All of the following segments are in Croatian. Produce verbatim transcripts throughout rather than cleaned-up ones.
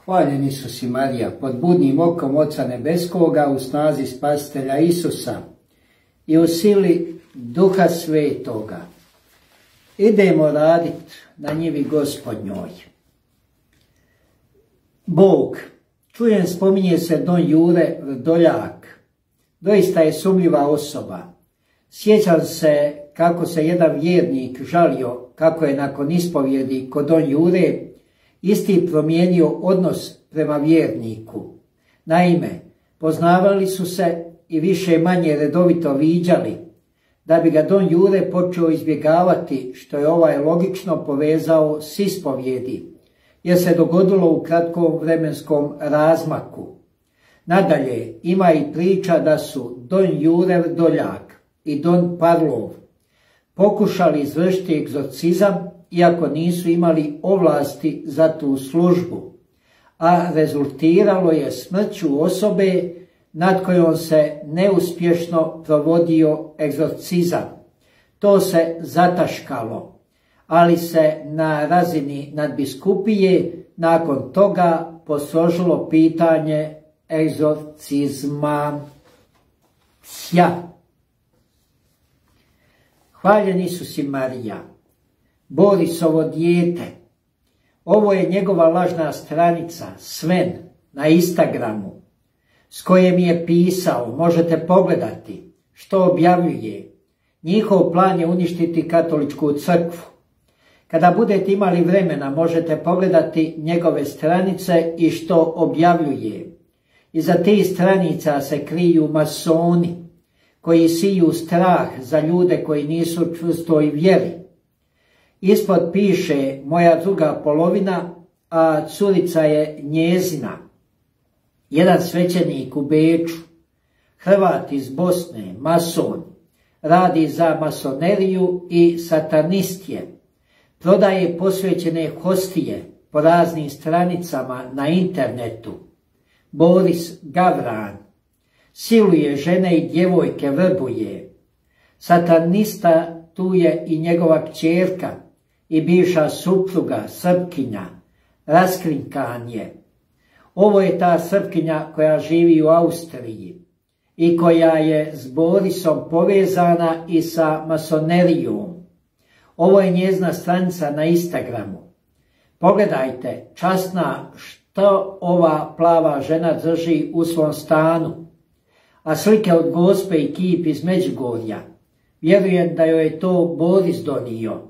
Hvaljen Isus i Marija, pod budnim okom Oca Nebeskoga, u snazi Spasitelja Isusa i u sili Duha Svetoga. Idemo raditi na njivi Gospodnjoj. Bog, čujem spominje se don Jure Vrdoljak, doista je sumnjiva osoba. Sjećam se kako se jedan vjernik žalio kako je nakon ispovjedi kod don Jure isti promijenio odnos prema vjerniku. Naime, poznavali su se i više manje redovito viđali, da bi ga don Jure počeo izbjegavati, što je ovaj logično povezao s ispovjedi, jer se dogodilo u kratkom vremenskom razmaku. Nadalje, ima i priča da su don Jure Vrdoljak i don Pavlov pokušali izvršiti egzorcizam, iako nisu imali ovlasti za tu službu, a rezultiralo je smrću osobe nad kojom se neuspješno provodio egzorcizam. To se zataškalo, ali se na razini nadbiskupije nakon toga posložilo pitanje egzorcizma. Sja. Hvaljen Isus i Marija, Borisovo dijete. Ovo je njegova lažna stranica, Sven, na Instagramu, s koje mi je pisao, možete pogledati što objavljuje. Njihov plan je uništiti katoličku crkvu. Kada budete imali vremena, možete pogledati njegove stranice i što objavljuje. Iza tih stranica se kriju masoni, koji siju strah za ljude koji nisu u čvrstoj vjeri. Ispod piše moja druga polovina, a curica je njezina. Jedan svećenik u Beču, Hrvat iz Bosne, mason, radi za masoneriju i satanist je. Prodaje posvećene hostije po raznim stranicama na internetu. Boris Gavran siluje žene i djevojke, vrbuje. Satanista tu je i njegova kćerka i bivša supruga, Srpkinja, raskrinkan je. Ovo je ta Srpkinja koja živi u Austriji i koja je s Borisom povezana i sa masonerijom. Ovo je njezina stranica na Instagramu. Pogledajte, časna, što ova plava žena drži u svom stanu, a slike od Gospe i kip iz Međugorja. Vjerujem da joj je to Boris donio.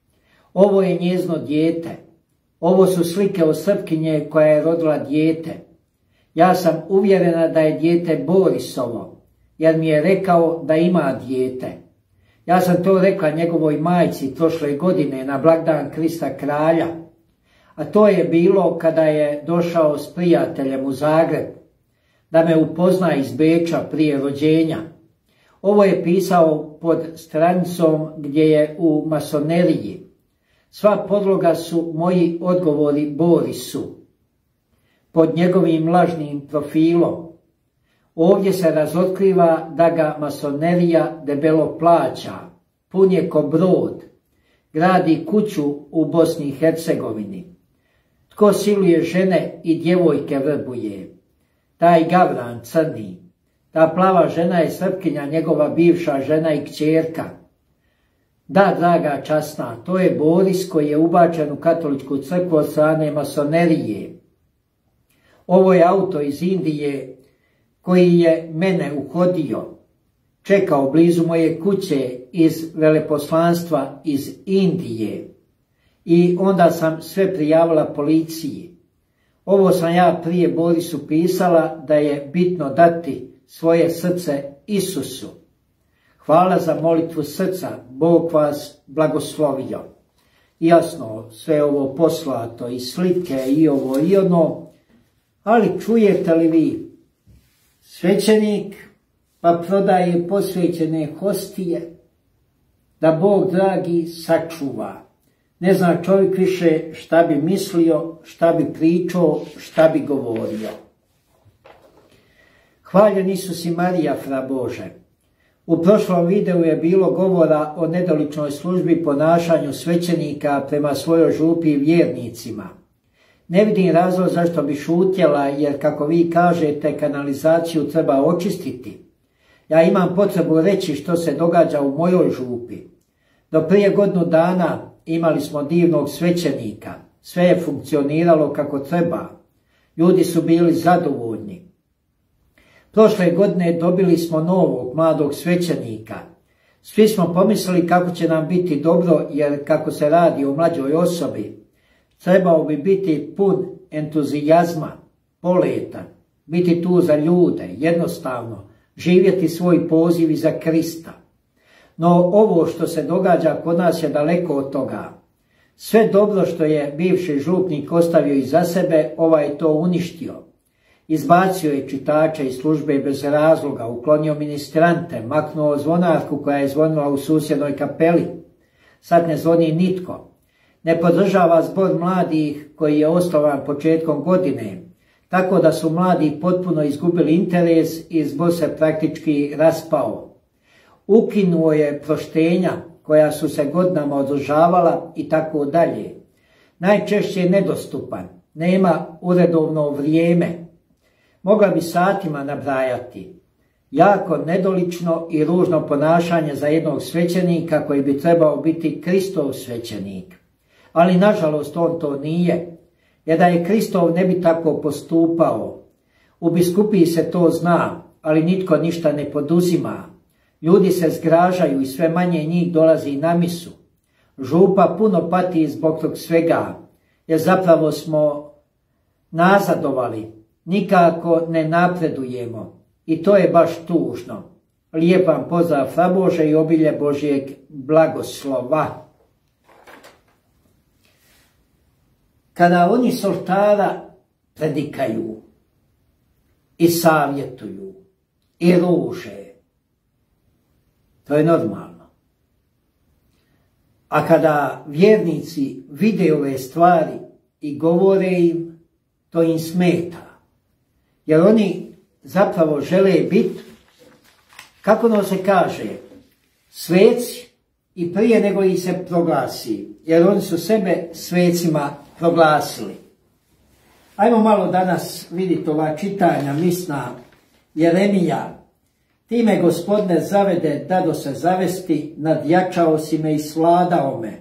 Ovo je njezino dijete. Ovo su slike od Srpkinje koja je rodila dijete. Ja sam uvjerena da je dijete Borisovo, jer mi je rekao da ima dijete. Ja sam to rekla njegovoj majci prošle godine na blagdan Krista Kralja, a to je bilo kada je došao s prijateljem u Zagreb, da me upozna iz Beča prije rođenja. Ovo je pisao pod stranicom gdje je u masoneriji. Sva podloga su moji odgovori Borisu, pod njegovim lažnim profilom. Ovdje se razotkriva da ga masonerija debelo plaća, pun je ko brod, gradi kuću u Bosni i Hercegovini. Tko siluje žene i djevojke vrbuje? Taj Gavran crni. Ta plava žena je Srpkinja, njegova bivša žena i kćerka. Da, draga časna, to je Boris koji je ubačen u katoličku crkvu od strane masonerije. Ovo je auto iz Indije koji je mene uhodio, čekao blizu moje kuće iz veleposlanstva iz Indije i onda sam sve prijavila policiji. Ovo sam ja prije Borisu pisala da je bitno dati svoje srce Isusu. Hvala za molitvu srca, Bog vas blagoslovio. Jasno, sve ovo poslato i slike i ovo i ono, ali čujete li vi, svećenik pa prodaje posvećene hostije, da Bog dragi sačuva. Ne zna čovjek više šta bi mislio, šta bi pričao, šta bi govorio. Hvaljen Isus i Marija, fra Bože. U prošlom videu je bilo govora o nedoličnoj službi ponašanju svećenika prema svojoj župi i vjernicima. Ne vidim razlog zašto bi šutjela, jer kako vi kažete, kanalizaciju treba očistiti. Ja imam potrebu reći što se događa u mojoj župi. Do prije godinu dana imali smo divnog svećenika. Sve je funkcioniralo kako treba. Ljudi su bili zadovoljni. Prošle godine dobili smo novog mladog svećenika. Svi smo pomislili kako će nam biti dobro, jer kako se radi o mlađoj osobi, trebao bi biti pun entuzijazma, poletan, biti tu za ljude, jednostavno, živjeti svoj poziv iza Krista. No ovo što se događa kod nas je daleko od toga. Sve dobro što je bivši župnik ostavio iza sebe, ovaj je to uništio. Izbacio je čitače iz službe bez razloga, uklonio ministrante, maknuo zvonarku koja je zvonila u susjednoj kapeli. Sad ne zvoni nitko. Ne podržava zbor mladih koji je osnovan početkom godine, tako da su mladi potpuno izgubili interes i zbor se praktički raspao. Ukinuo je proštenja koja su se godinama održavala i tako dalje. Najčešće je nedostupan, nema uredovno vrijeme. Mogla bi satima nabrajati. Jako nedolično i ružno ponašanje za jednog svećenika koji bi trebao biti Kristov svećenik. Ali nažalost on to nije, jer da je Kristov ne bi tako postupao. U biskupiji se to zna, ali nitko ništa ne poduzima. Ljudi se zgražaju i sve manje njih dolazi na misu. Župa puno pati zbog tog svega, jer zapravo smo nazadovali, nikako ne napredujemo i to je baš tužno. Lijep vam pozdrav, fra Bože i obilje Božjeg blagoslova. Kada oni s oltara predikaju i savjetuju i ruže, to je normalno. A kada vjernici vide ove stvari i govore im, to im smeta. Jer oni zapravo žele biti, kako ono se kaže, sveci i prije nego ih se proglasi. Jer oni su sebe svecima proglasili. Ajmo malo danas vidjeti ova čitanja misna Jeremija. Ti me, Gospodine, zavede, dado se zavesti, nadjačao si me i svladao me.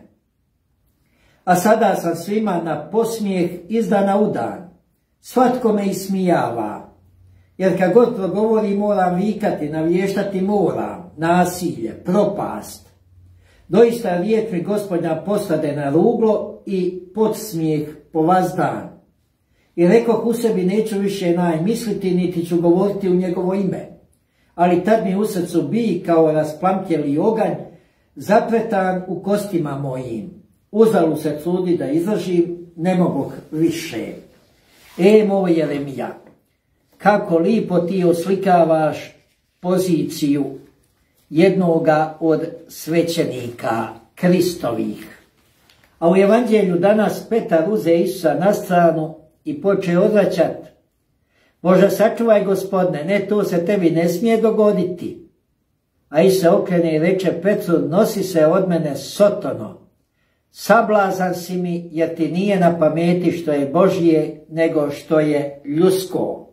A sada sam svima na posmijeh iz dana u dan. Svatko me ismijava. Jer kad god progovori moram vikati, navještati moram, nasilje, propast. Doista riječi Gospodnja posade na ruglo i podsmijeh po vazdan. I rekoh u sebi, neću više najmisliti, niti ću govoriti u njegovo ime. Ali tad mi u srcu bi kao rasplamtjeli oganj, zapretan u kostima mojim. Uzalu se trudi da izdržim, ne mogu više. E, moj Jeremija, kako lipo ti oslikavaš poziciju jednoga od svećenika Kristovih. A u evanđelju danas Petar uze Isusa na stranu i poče odvraćat. Bože, sačuvaj, Gospodine, ne, to se tebi ne smije dogoditi. A Isus se okrene i reče Petru, nosi se od mene, Sotono. Sablazan si mi, jer ti nije na pameti što je Božje, nego što je ljudsko.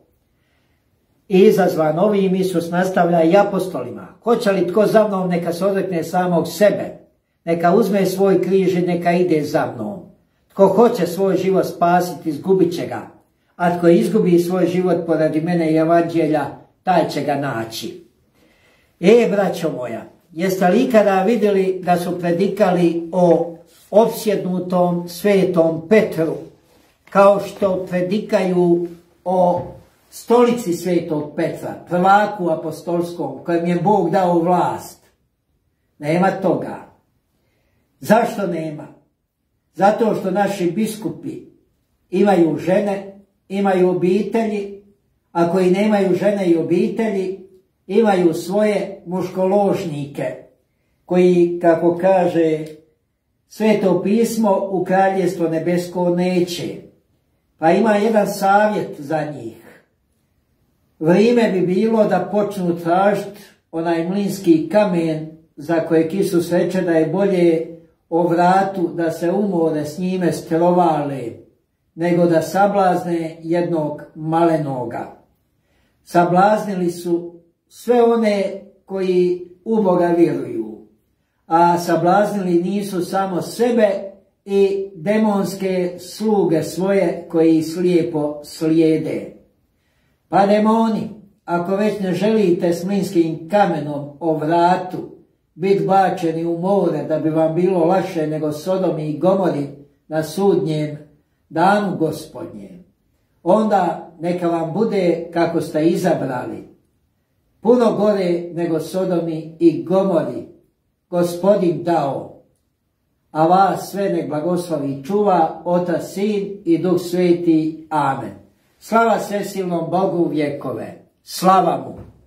I izazvan ovim Isus nastavlja i apostolima. Hoće li tko za mnom, neka se odrekne samog sebe, neka uzme svoj križ i neka ide za mnom. Tko hoće svoj život spasiti, izgubit će ga. A tko izgubi svoj život poradi mene i evanđelja, taj će ga naći. E, braćo moja, jeste li ikada vidjeli da su predikali o opsjednutom svetom Petru, kao što predikaju o stolici svetog Petra, prvaku apostolskom, kojem je Bog dao vlast? Nema toga. Zašto nema? Zato što naši biskupi imaju žene, imaju obitelji, a koji nemaju žene i obitelji, imaju svoje muškoložnike, koji, kako kaže Sveto pismo, u Kraljevstvo nebesko neće. Pa ima jedan savjet za njih. Vrijeme bi bilo da počnu tražiti onaj mlinski kamen za kojeg Isus reče da je bolje o vratu da se umore s njime strovale, nego da sablazne jednog malenoga. Sablaznili su sve one koji u Boga vjeruju, a sablaznili nisu samo sebe i demonske sluge svoje koji slijepo slijede. Pa demoni, ako već ne želite s mlinskim kamenom o vratu biti bačeni u more da bi vam bilo lakše nego Sodomi i Gomori na sudnjem danu Gospodnjem, onda neka vam bude kako ste izabrali, puno gore nego Sodomi i Gomori Gospodin dao, a vas sve nek blagoslovi i čuva Otac, Sin i Duh Sveti. Amen. Slava svesilnom Bogu u vjekove. Slava mu.